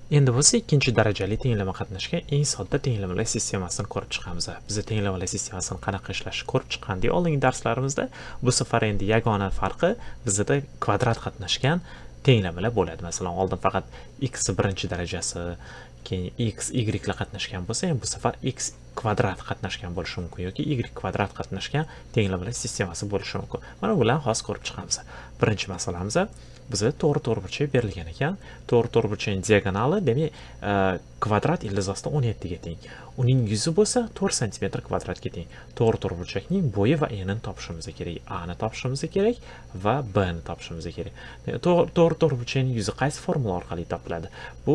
Endi bo'lsa ikkinchi darajali tenglama qatnashgan eng sodda tenglamalar sistemasini ko'rib chiqamiz. Biz tenglamalar sistemasini qanaqa ishlashini ko'rib chiqqandik oldingi darslarimizda. Bu safar endi yagona farqi bizda kvadrat qatnashgan tenglamalar bo'ladi. Masalan, oldin faqat x birinchi darajasi, keyin x y lar qatnashgan bo'lsa, endi bu safar x kvadrat qatnashgan bo'lishi mumkin yoki y kvadrat qatnashgan tenglamalar sistemasi bo'lishi mumkin. Mana bularni hozir ko'rib chiqamiz. Birinchi masalamiz bizga to'g'ri to'rtburchak berilgan ekan. To'g'ri to'rtburchakning diagonali, demak, kvadrat ildizosida 17 ga teng. Uning yuzi bo'lsa 4 sm kvadratga teng. To'g'ri to'rtburchakning bo'yi va enini topishimiz kerak. A ni topishimiz kerak va B ni topishimiz kerak. To'g'ri to'rtburchakning yuzi qaysi formula orqali topiladi? Bu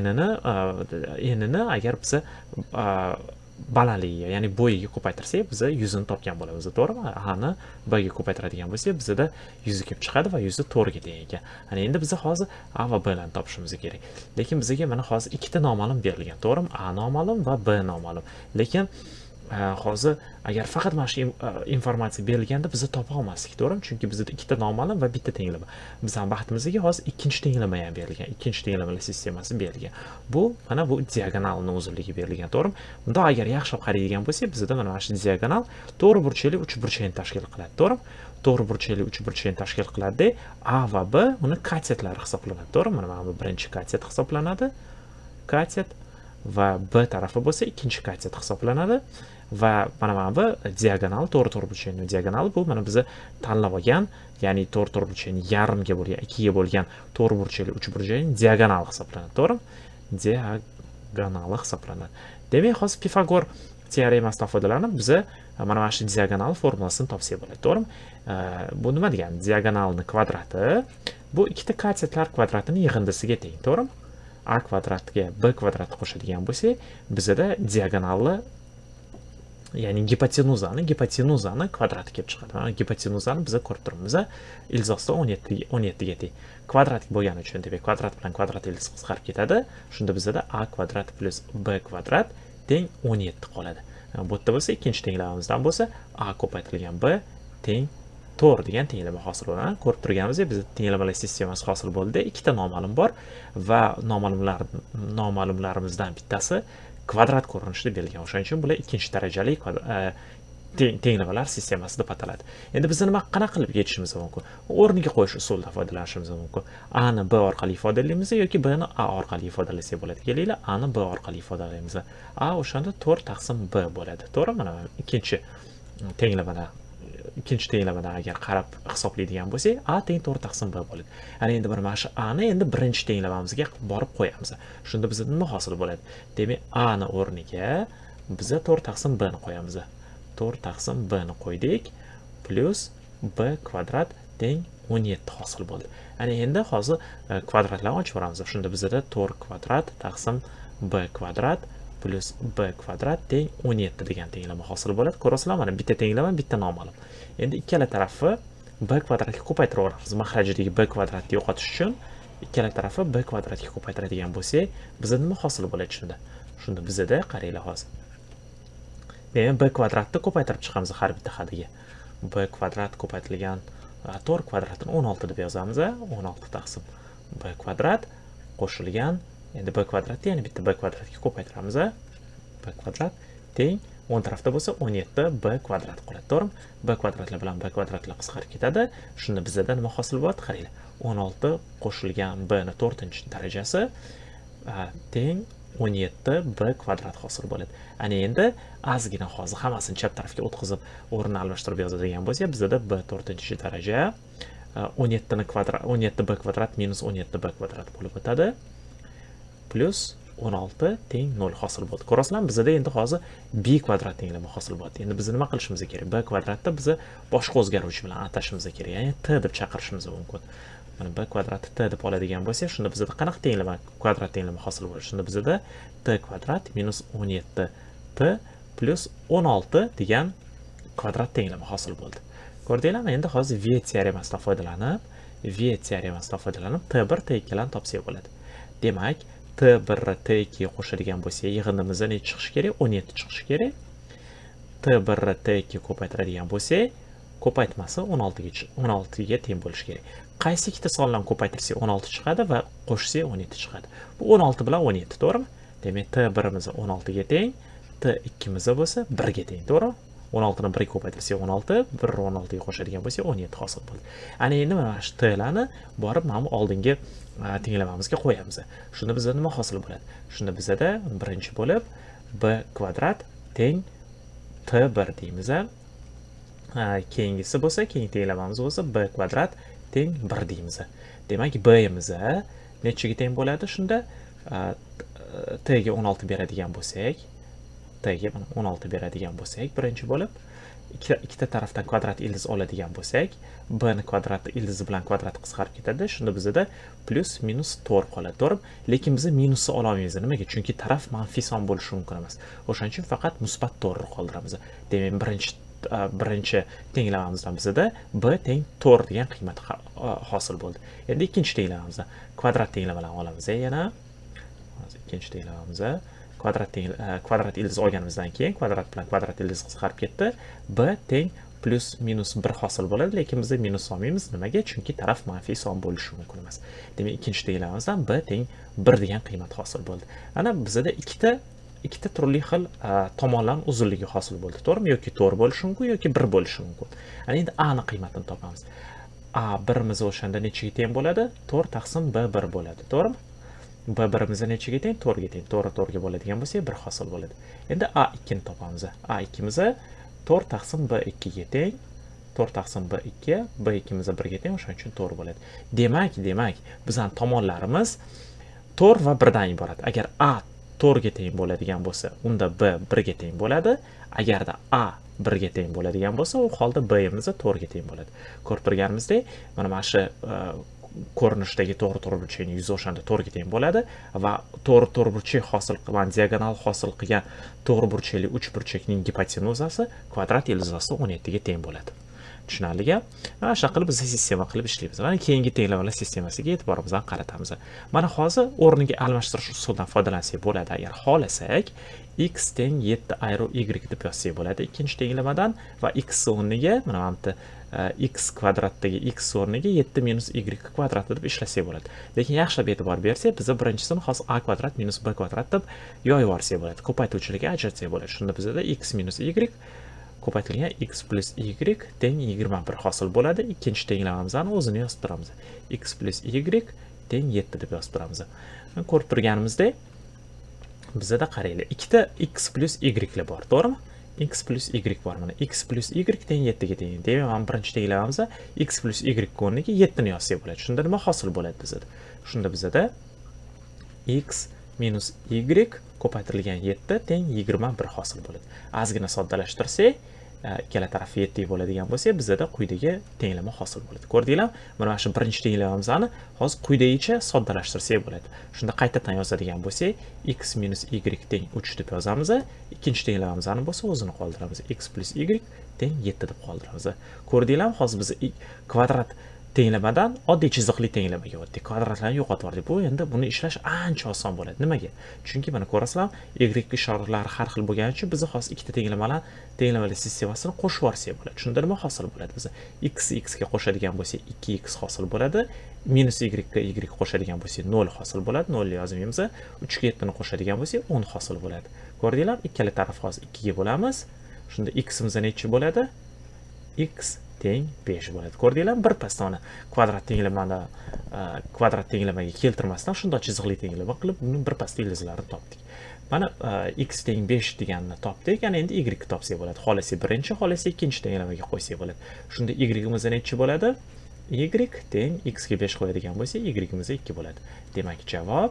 enini agar biz balandligiga, ya'ni bo'yiga ko'paytirsak, biz yuzini topgan bo'lamiz, to'g'rimi? A ni B ga ko'paytiradigan bo'lsak, bizda yuzi kelib chiqadi va yuzi 4 ga teng ekan. Ana endi biz hozir A va B larni topishimiz kerak. Lekin bizga mana hozir ikkita noma'lum berilgan, to'g'rimi? A noma'lum va B noma'lum. Lekin hozir agar faqat mana shu informatsiya berilganda biz topa olmasdik, to'g'rimi? Chunki bizda ikkita noma'lum va bitta tenglama. Bizning baxtimizga hozir ikkinchi tenglama ham berilgan, ikkinchi tenglamalar sistemasi berilgan. Bu mana bu diagonalning uzunligi berilgan, to'g'rimi? Bunda agar yaxshilab qaraydigan bo'lsak, bizda mana shu diagonal to'g'ri burchakli uchburchakni tashkil qiladi, to'g'rimi? To'g'ri burchakli uchburchakni tashkil qiladi. A va B uni katsetlari hisoblanadi, to'g'rimi? Mana bu birinchi katset hisoblanadi. Katset va B tarafi bo'lsa ikkinchi katset hisoblanadi. Va mana bu diagonal, to'g'ri to'rtburchakning diagonali bu mana biz tanlab olgan, ya'ni to'g'ri to'rtburchakning yarimga bo'lgan, 2 ga bo'lgan to'g'ri burchakli uchburchakning diagonali hisoblanadi, to'g'rimi? Diagonali hisoblanadi. Demak, hozir Pifagor teoremasidan foydalanib biz mana shu diagonal formulasini topsak bo'ladi, to'g'rimi? Bu nima degani? Diagonalning kvadrati bu ikkita katsetlar kvadratining yig'indisiga teng, to'g'rimi? A kvadratga B kvadratni qo'shadigan bo'lsak, bizda diagonalni, ya'ni gipotenuzani kvadrati kelib chiqadi. Mana gipotenuzani biz ko'rib turibmiz. Ildizosida 17 ga teng. Kvadrat bo'lgani uchun, demak, kvadrat bilan kvadrat ildiz qisqarib ketadi. Shunda bizda A kvadrat plus B kvadrat teng 17 qoladi. Bu yerda bo'lsa ikkinchi tenglamamizdan bo'lsa A ko'paytirilgan B teng 4 degan tenglama hosil bo'ladi. Ko'rib turganimizdek, bizda tenglamalar sistemasi hosil bo'ldi. Ikkita noma'lum bor va noma'lumlarimizdan bittasi kvadrat ko'rinishida berilgan. O'shaning uchun bular ikkinchi darajali tenglamalar sistemasi deb ataladi. Endi biz nima qanaqa qilib yechishimiz mumkin? O'rniga qo'yish usulidan foydalanishimiz mumkin. A ni B orqali ifodalaymiz yoki B ni A orqali ifodalasak bo'ladi. Kelinglar, A ni B orqali ifodalaymiz. A o'shanda 4 taqsim B bo'ladi. To'g'rimi? Mana ikkinchi tenglamadan agar qarab hisoblaydigan bo'lsak, A teng 4 taqsim B bo'ladi. Ana endi mana shu A ni endi birinchi tenglamamizga borib qo'yamiz. Shunda bizda nima hosil bo'ladi? Demak, A ni o'rniga biz 4 taqsim B ni qo'yamiz. 4 taqsim B ni qo'ydik plus B kvadrat teng 17 hosil bo'ldi. Ana endi hozir kvadratlarni ochib ko'ramiz. Shunda bizda 4 kvadrat taqsim B kvadrat plus B kvadrat teng 17 degan tenglama hosil bo'ladi. Ko'rasizlar, mana bitta tenglama, bitta noma'lum. Endi ikkala tarafni B kvadratga ko'paytiraveramiz. Maxrajidagi B kvadratni yo'qotish uchun ikkala tarafni B kvadratga ko'paytiradigan bo'lsak, bizda nima hosil bo'ladi shunda? Shunda bizda qaranglar hozir. Demak, B kvadratni ko'paytirib chiqamiz har bitta hadiga. B kvadrat ko'paytirilgan 4 kvadratini 16 deb yozamiz. 16 taqsim B kvadrat qo'shilgan, endi B kvadratni yana bitta B kvadratga ko'paytiramiz. B kvadrat teng 10 tarafda bo'lsa 17 B kvadrat qoladi, to'g'rimi? B kvadratlar bilan B kvadratlar qisqarib ketadi. Shunda bizda nima hosil bo'ladi? Qaranglar. 16 qo'shilgan B ni 4-darajasi teng 17 B kvadrat hosil bo'ladi. Ana endi ozgina hozir hammasini chap tarafga o'tkazib, o'rnini almashtirib yozadigan bo'lsak, bizda B 4-daraja 17 ni kvadrat, 17 B kvadrat minus 17 B kvadrat bo'lib o'tadi. Plus 16 teng 0 hosil bo'ldi. Ko'rasizlarmi? Bizda endi hozir B kvadrat tenglama hosil bo'ldi. Endi biz nima qilishimiz kerak? B kvadratni biz boshqa o'zgaruvchi bilan atashimiz kerak. Ya'ni T deb chaqirishimiz mumkin. Mana B kvadratni T deb oladigan bo'lsak, shunda bizda qanaqa tenglama, kvadrat tenglama hosil bo'ladi? Shunda bizda T kvadrat minus 17 T plus 16 degan kvadrat tenglama hosil bo'ldi. Ko'rdinglarmi? Endi hozir V teoremasidan foydalanib, T1, T2 larni topsak bo'ladi. Demak, T1 T2 ga qo'shadigan bo'lsak, yig'indimizdan ne chiqishi kerak? 17 chiqishi kerak. T1 T2 ko'paytiradigan bo'lsak, ko'paytmasi 16 ga teng bo'lishi kerak. qaysi ikkita sonlarni ko'paytirsak 16 chiqadi va qo'shsak 17 chiqadi. Bu 16 bilan 17, to'g'rimi? Demak, T1imiz 16 ga teng, T2imiz bo'lsa 1 ga teng, to'g'rimi? 16 ni 1 ga ko'paytirsak 16, 1 16 ga qo'shadigan bo'lsak 17 hosil bo'ldi. Ana endi mana shu T'larni borib mana bu oldingi tenglamamizga qo'yamiz. Shunda bizda nima hosil bo'ladi? Shunda bizda birinchi bo'lib b kvadrat teng T1 deymiz. Keyingisi bo'lsa, keyingi tenglamamiz bo'lsa b kvadrat teng 1 deymiz. Demak, b-imiz nechaga teng bo'ladi? Shunda t ga 16 beradigan bo'lsak, t ga 16 beradigan bo'lsak, birinchi bo'lib ikkita tarafdan kvadrat ildiz oladigan bo'lsak, b ni kvadrat ildizi bilan kvadrat qisqarib ketadi. Shunda bizda plus minus 4 qoladi, to'g'rimi? Lekin biz minusni ola olmaymiz. Nimaga? Chunki taraf manfiy son bo'lishi mumkin emas. O'shaning uchun faqat musbat 4 qoldiramiz. Demak, birinchi tenglamamizdan bizda b teng 4 degan qiymat hosil bo'ldi. Endi ikkinchi tenglamamizdan kvadrat tenglamalarni olamiz. Yana ikkinchi tenglamamizda kvadrat ildiz olganimizdan keyin kvadrat bilan kvadrat ildiz qisqarib ketdi. B teng plus minus 1 hosil bo'ladi, lekin biz minus olmaymiz. Nimaga? Chunki taraf manfiy son bo'lishi mumkin emas. Demak, ikkinchi tenglamamizdan b teng 1 degan qiymat hosil bo'ldi. Ana bizda ikkita turli xil tomonlar uzunligi hosil bo'ldi, to'g'rimi? Yoki 4 bo'lishi mumkin, yoki 1 bo'lishi mumkin. Ana endi a ni qiymatini topamiz. A 1imiz o'shanda nechaga teng bo'ladi? 4 taqsim b 1 bo'ladi, to'g'rimi? B1imiz nechaga teng? 4 ga teng. 4 ga bo'ladigan bo'lsa 1 hosil bo'ladi. Endi A2 ni topamiz. A2imiz 4 taqsim B2 ga teng. 4 taqsim B2, B2imiz 1 ga teng, o'shaning uchun 4 bo'ladi. Demak, bizning tomonlarimiz 4 va 1 dan iborat. Agar A 4 ga teng bo'ladigan bo'lsa, unda B 1 ga teng bo'ladi. Agarda A 1 ga teng bo'ladigan bo'lsa, u holda B'imiz 4 ga teng bo'ladi. Ko'rib turganimizdek, mana shu ko'rinishdagi to'g'ri to'rtburchakning yuzi o'shanda 4 ga teng bo'ladi va to'g'ri to'rtburchak hosil qilgan, diagonal hosil qilgan to'g'riburchakli uchburchakning gipotenuzasi kvadrat ildizasi 17 ga teng bo'ladi. Tushunarli gap? Mana shunaqa qilib biz sistema qilib ishlaymiz. Mana keyingi tenglamalar sistemasiga e'tiborimizni qaratamiz. Mana hozir o'rniga almashtirish usulidan foydalansak bo'ladi. Agar xohlasak, x teng 7 ayro y deb yozsak bo'ladi ikkinchi tenglamadan va x o'rniga mana bu yerda x kvadratdagi x o'rniga 7 minus y kvadrat deb ishlasak bo'ladi. Lekin yaxshilab e'tibor bersak, biz birinchisini hozir a kvadrat minus b kvadrat deb yoyib yuborsak bo'ladi. Ko'paytuvchilarga ajratsak bo'ladi. Shunda bizda x minus y ko'paytirilgan x plus y teng 21 hosil bo'ladi. Ikkinchi tenglamamizni o'zini yozib turamiz. X plus y teng 7 deb yozib turamiz. Ko'rib turganimizdek, bizda qaranglar, ikkita x plus y bor, to'g'rimi? X plus y bor. Mana x plus y teng 7 ga teng. Demak, mana birinchi tenglamamizda x plus y o'rniga 7 ni yozsak bo'ladi. Shunda nima hosil bo'ladi bizda? Shunda bizda x minus y ko'paytirilgan 7 teng 21 hosil bo'ladi. Ozgina soddalashtirsak, ikkala taraf 7 bo'ladigan bo'lsa, bizda quyidagi tenglama hosil bo'ladi. Ko'rdinglar? Mana shu birinchi tenglamamizni hozir quyidagicha soddalashtirsak bo'ladi. Shunda qaytadan yozadigan bo'lsak, x minus y teng 3 deb yozamiz. Ikkinchi tenglamamizni bo'lsa o'zini qoldiramiz. X plus y teng 7 deb qoldiramiz. Ko'rdinglarmi? Hozir biz kvadrat tenglamadan oddiy chiziqli tenglamaga o'tdik. Kvadratlarni yo'qotib yubordik. Bu endi buni ishlash ancha oson bo'ladi. Nimaga? Chunki mana ko'rasizlar, y ishoralari har xil bo'lgani uchun biz hozir ikkita tenglamalar sistemasini qo'shib yuborsak bo'ladi. Shunda nima hosil bo'ladi? Biz x ga qo'shadigan bo'lsak 2x hosil bo'ladi. Minus y ga y qo'shadigan bo'lsak 0 hosil bo'ladi. 0 ni yozmaymiz. 3 ga 7 ni qo'shadigan bo'lsak 10 hosil bo'ladi. Ko'rdinglar? Ikkala taraf hozir 2 ga bo'lamiz. Shunda x imiz necha bo'ladi? X teng 5 bo'ladi. Ko'rdinglarmi? Bir pasda kvadrat tenglamaga keltirmasdan shunday chiziqli tenglama qilib, uni bir pasda ildizlarini topdik. Mana x teng 5 deganini topdik. Yana endi y topsak bo'ladi. Xohlasa birinchi, xohlasa ikkinchi tenglamaga qo'ysak bo'ladi. Shunda y imiz necha bo'ladi? Y teng x ga 5 qo'yadigan bo'lsa, y imiz 2 bo'ladi. Demak, javob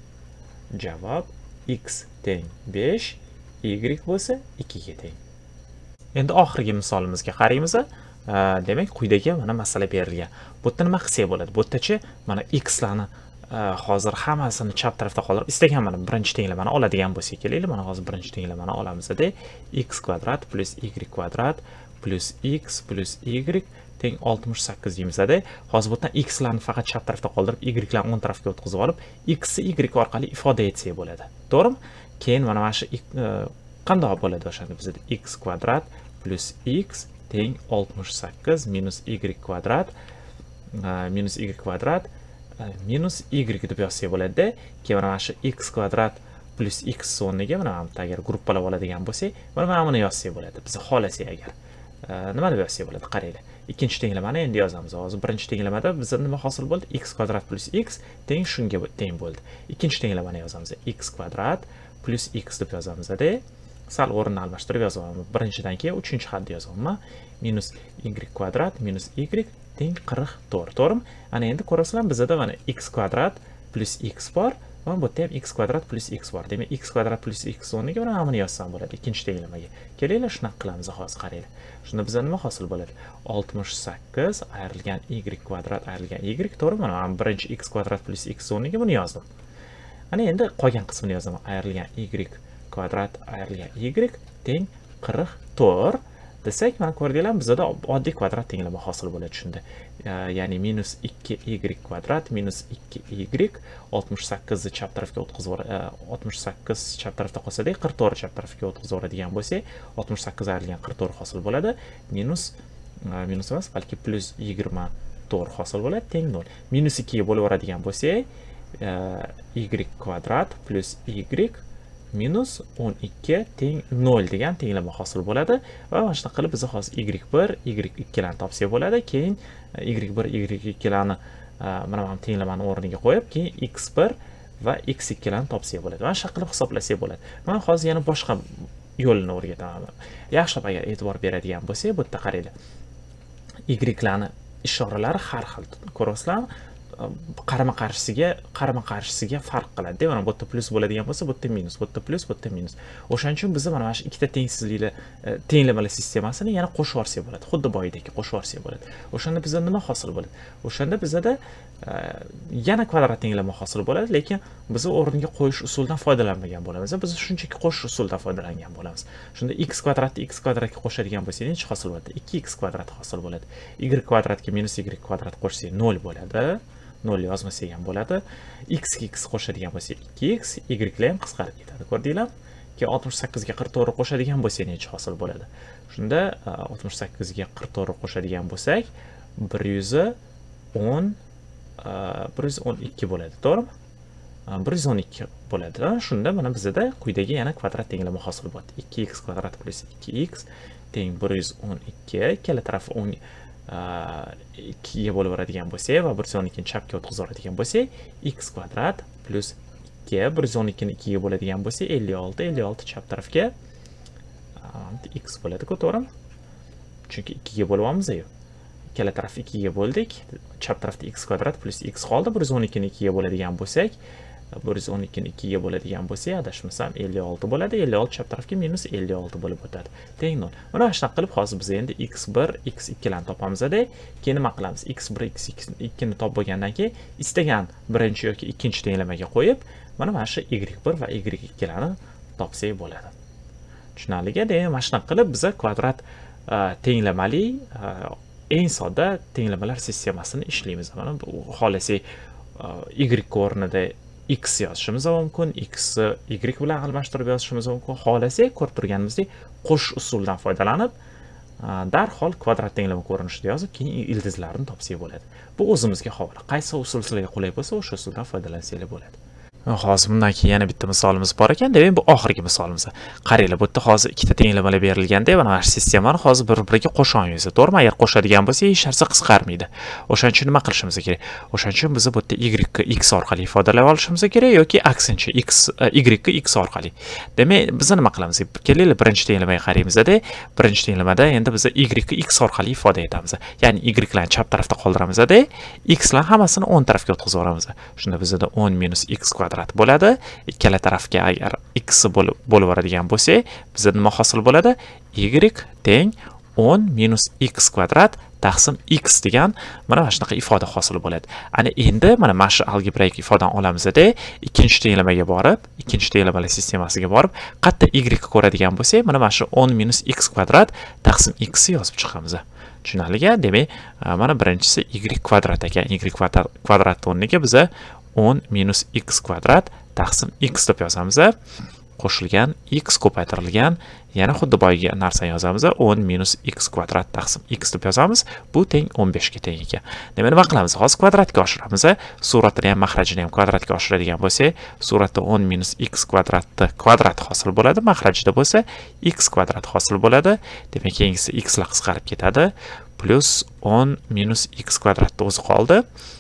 x teng 5, y bo'lsa 2 ga teng. Endi oxirgi misolimizga qaraymiz. Demak, quyidagi mana masala berilgan. Bu yerda nima qilsak bo'ladi? Bu yerdachi mana x larni hozir hammasini chap tarafda qoldirib, istagan mana birinchi tenglamani oladigan bo'lsak kelaylik. Mana hozir birinchi tenglamani olamiz-da, x kvadrat plus y kvadrat plus x plus y teng 68 deymiz-da. Hozir bu yerdan x larni faqat chap tarafda qoldirib, y larni o'ng tarafga o'tkazib olib, x ni y orqali ifoda etsak bo'ladi. To'g'rimi? Keyin mana shu qanday bo'ladi o'shanda bizda x kvadrat plus x teng 68 minus y kvadrat minus y kvadrat minus y deb yozsak bo'ladi-da. Keyin mana shu x kvadrat plus x o'rniga mana agar gruppalab oladigan bo'lsak, mana buni yozsak bo'ladi. Biz xohlasak agar. Nima deb yozsak bo'ladi? Qaranglar. Ikkinchi tenglamani endi yozamiz. Hozir birinchi tenglamada bizda nima hosil bo'ldi? X kvadrat plus x teng shunga teng bo'ldi. Ikkinchi tenglamani yozamiz. X kvadrat plus x deb yozamiz-da. Sal o'rinni almashtirib yozaman. Birinchidan keyin uchinchi xatni yozaman. Minus y kvadrat minus y teng 44. To'g'rimi? Ana endi ko'rasizlar, bizda mana x kvadrat plus x bor. Mana bu yerda ham x kvadrat plus x bor. Demak, x kvadrat plus x o'rniga mana buni yozsam bo'ladi ikkinchi tenglamaga. Kelinglar, shunaqa qilamiz hozir, qaranglar. Shunda bizga nima hosil bo'ladi? 68 ayrilgan y kvadrat ayrilgan y, to'g'rimi? Mana birinchi x kvadrat plus x o'rniga buni yozdim. Ana endi qolgan qismini yozaman. Ayrilgan y kvadrat ayrilgan y teng 44 desak, mana ko'rdinglar, bizda oddiy kvadrat tenglama hosil bo'ladi shunda. Ya'ni minus 2y kvadrat minus 2y 68 ni chap tarafga o'tkazib 68 chap tarafda qolsa-da 44 chap tarafga o'tkazib bo'lsa, 68 ayrilgan 44 hosil bo'ladi. Minus emas, balki plus 24 hosil bo'ladi, teng 0. Minus 2 ga bo'lib o'radigan bo'lsa, y kvadrat plus y minus 12 teng 0 degan tenglama hosil bo'ladi. Va mana shunday qilib biz hozir y1, y2 larni topsak bo'ladi. Keyin y1, y2 larni mana bu tenglamani o'rniga qo'yib, keyin x1 va x2 larni topsak bo'ladi. Mana shunday qilib hisoblasak bo'ladi. Men hozir yana boshqa yo'lini o'rgataman. Yaxshilab agar e'tibor beradigan bo'lsak, bu yerda qaranglar. Y larni ishoralari har xil. Ko'rasizlarmi? qarama-qarshisiga farq qiladi. Mana bu yerda plus bo'ladigan bo'lsa, bu yerda minus, bu yerda plus, bu yerda minus. O'shaning uchun biz mana shu ikkita tengsizliklar tenglamalar sistemasini yana qo'shib yuborsak bo'ladi. Xuddi boyidagi qo'shib yuborsak bo'ladi. O'shanda bizda nima hosil bo'ladi? O'shanda bizda yana kvadrat tenglama hosil bo'ladi, lekin biz o'rniga qo'yish usulidan foydalanmagan bo'lamiz. Biz shunchaki qo'shish usulidan foydalangan bo'lamiz. Shunda x kvadratni x kvadratga qo'shadigan bo'lsak, necha hosil bo'ladi? 2x kvadrat hosil bo'ladi. Y kvadratga minus y kvadrat qo'shsak 0 bo'ladi. 0 yozmasak ham bo'ladi. X ga x qo'shadigan bo'lsa 2x, y lar ham qisqarib ketadi. Ko'rdinglar? Keyin 68 ga 44 qo'shadigan bo'lsa necha hosil bo'ladi? Shunda 68 ga 44 qo'shadigan bo'lsak 112 bo'ladi, to'g'rimi? 112 bo'ladi. Shunda mana bizda quyidagi yana kvadrat tenglama hosil bo'ladi. 2x kvadrat plus 2x teng 112, ikkala taraf 2 ga bo'lib o'radigan bo'lsa va 112 ni chapga o'tkazib o'radigan bo'lsa, x kvadrat plus 2, 112 ni 2 ga bo'ladigan bo'lsa, 56 chap tarafga x bo'ladi-ku, to'g'rimi? Chunki 2 ga bo'lyapmiz-ku. Ikkala taraf 2 ga bo'ldik. Chap tarafda x kvadrat plus x qoldi. 112 ni 2 ga bo'ladigan bo'lsak, 112 ni 2 ga bo'ladigan bo'lsa, adashmasam 56 bo'ladi. 56 chap tarafga minus 56 bo'lib o'tadi. Teng 0. Mana shunaqa qilib hozir biz endi x1, x2 larni topamiz-da. Keyin nima qilamiz? x1, x2 ni topib bo'lgandan keyin istagan birinchi yoki ikkinchi tenglamaga qo'yib, mana shu y1 va y2 larni topsak bo'ladi. Tushunarliga? Demak, mana shunaqa qilib biz kvadrat tenglamali eng sodda tenglamalar sistemasini ishlaymiz. Mana bu xohlasak y o'rnida x yozishimiz mumkin, x y bilan almashtirib yozishimiz mumkin. Xohlasak, ko'rib turganimizdek, qo'sh usuldan foydalanib darhol kvadrat tenglama ko'rinishida yozib, keyin ildizlarni topsak bo'ladi. Bu o'zimizga havola. Qaysi usul sizlarga qulay bo'lsa, o'sha usuldan foydalansanglar bo'ladi. Hozir bundan keyin yana bitta misolimiz bor ekan. Demak, bu oxirgi misolimiz. Qaranglar, bu yerda hozir ikkita tenglamalar berilganda, mana shu sistemani hozir bir-biriga qo'sha olamiz. To'g'rimi? Agar qo'shadigan bo'lsa, hech narsa qisqarmaydi. O'shaning uchun nima qilishimiz kerak? O'shaning uchun biz bu yerda y ga x orqali ifodalay olishimiz kerak yoki aksincha y ga x orqali. Demak, biz nima qilamiz? Kelinglar, birinchi tenglamaga qaraymiz-da. Birinchi tenglamada endi biz y ga x orqali ifoda etamiz. Ya'ni y larni chap tarafda qoldiramiz-da, x larni hammasini o'ng tarafga o'tkazib yuboramiz. Shunda bizda 10 minus x kvadrat bo'ladi. Ikkala tarafga agar x bo'lib o'radigan bo'lsa, bizda nima hosil bo'ladi? Y teng 10 minus x kvadrat taqsim x degan mana shunaqa ifoda hosil bo'ladi. Ana endi mana shu algebraik ifodani olamiz-da, ikkinchi tenglamaga borib, ikkinchi tenglamalar sistemasiga borib, qayerda y ko'radigan bo'lsak, mana shu 10 minus x kvadrat taqsim x yozib chiqamiz. Tushunarliga? Demak, mana birinchisi y kvadrat ekan. Y kvadrat o'rniga biz 10 minus x kvadrat taqsim x deb yozamiz. qo'shilgan x ko'paytirilgan, yana xuddi boyagi narsani yozamiz. 10 minus x kvadrat taqsim x deb yozamiz. Bu teng 15 ga teng ekan. Demak, nima qilamiz? Hozir kvadratga oshiramiz. Suratni ham, mahrajini ham kvadratga oshiradigan bo'lsak, suratda 10 minus x kvadratni kvadrat hosil bo'ladi, mahrajida bo'lsa x kvadrat hosil bo'ladi. Demak, keyingisi x la qisqarib ketadi. Plus 10 minus x kvadratni o'zi qoldi.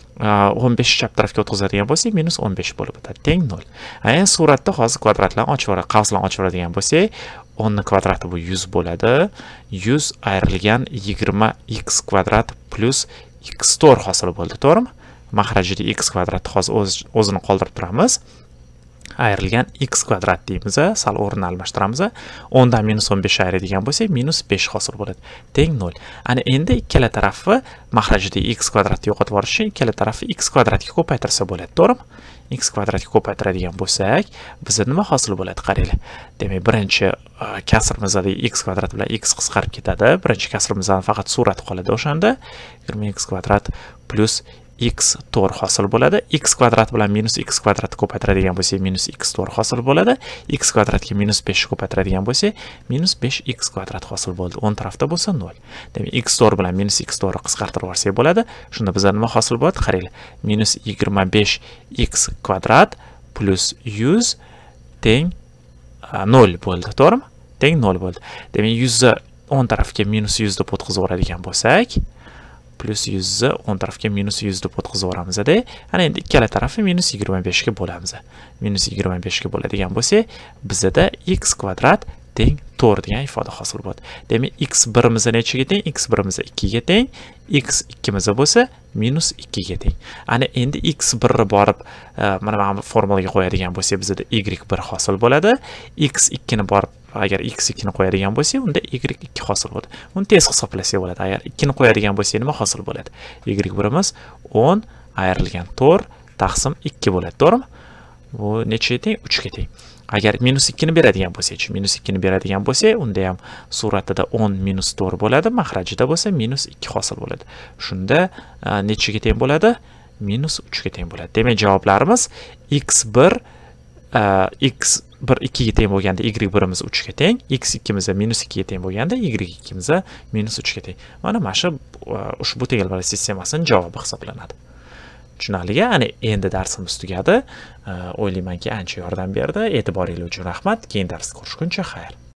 15 chap tarafga o'tkazadigan bo'lsak, minus 15 bo'lib o'tadi, teng 0. Endi suratda hozir kvadratlarni ochib yuboradi, qavslarni ochib yuboradigan bo'lsak, 10 ning kvadrati bu 100 bo'ladi. 100 ayrilgan 20x kvadrat plus x2 hosil bo'ldi, to'g'rimi? Mahrajida x kvadratni hozir o'zini qoldirib turamiz. Ayrilgan x kvadrat deymiz, sal o'rnini almashtiramiz. 10 dan minus 15 ayiradigan bo'lsak, minus 5 hosil bo'ladi, teng 0. Ana endi ikkala tarafni mahrajida x kvadratni yo'qotib yuborish uchun ikkala tarafni x kvadratga ko'paytirsa bo'ladi, to'g'rimi? X kvadratga ko'paytiradigan bo'lsak, bizga nima hosil bo'ladi? Qaranglar. Demak, birinchi kasrimizda x kvadrat bilan x qisqarib ketadi. Birinchi kasrimizdan faqat surat qoladi o'shanda. 20x kvadrat plus x to'g'ri hosil bo'ladi. X kvadrat bilan minus x kvadratni ko'paytiradigan bo'lsak, minus x to'g'ri hosil bo'ladi. X kvadratga minus 5 ko'paytiradigan bo'lsak, minus 5x kvadrat hosil bo'ldi. 10 tarafda bo'lsa 0. Demak, x to'g'ri bilan minus x to'g'ri qisqartirib yuborsak bo'ladi. Shunda bizga nima hosil bo'ladi? Qaranglar. Minus 25x kvadrat plus 100 teng 0 bo'ldi, to'g'rimi? Teng 0 bo'ldi. Demak, 100 ni 10 tarafga minus 100 deb o'tkazib yuboradigan bo'lsak, plus 100 ni 10 tarafga minus 100 deb o'tkazib yuboramiz-da. Ana endi ikkala tarafni minus 25 ga bo'lamiz. Minus 25 ga bo'ladigan bo'lsa, bizda x kvadrat teng 4 degan ifoda hosil bo'ladi. Demak, x birimiz nechaga teng? X birimiz 2 ga teng. X ikkimiz bo'lsa minus 2 ga teng. Ana endi x birni borib mana bu formulaga qo'yadigan bo'lsak, bizda y 1 hosil bo'ladi. X 2 ni borib agar x2 ni qo'yadigan bo'lsak, unda y2 hosil bo'ladi. Uni tez hisoblasak bo'ladi. Agar 2 ni qo'yadigan bo'lsak, nima hosil bo'ladi? y1imiz 10 ayrilgan 4 taqsim 2 bo'ladi, to'g'rimi? Bu nechaga teng? 3 ga teng. Agar minus 2 ni beradigan bo'lsak-chi, minus 2 ni beradigan bo'lsak, unda ham suratida 10 minus 4 bo'ladi, mahrajida bo'lsa minus 2 hosil bo'ladi. Shunda nechaga teng bo'ladi? Minus 3 ga teng bo'ladi. Demak, javoblarimiz x1 x1 2 ga teng bo'lganda y1imiz 3 ga teng, x2 miz minus 2 ga teng bo'lganda y2 miz minus 3 ga teng. Mana shu ushbu tegalmalar sistemasining javobi hisoblanadi. Tushunarli? Ana endi darsimiz tugadi. O'ylaymanki, ancha yordam berdi. E'tiboringiz uchun rahmat. Keyin darsda ko'rishguncha xayr.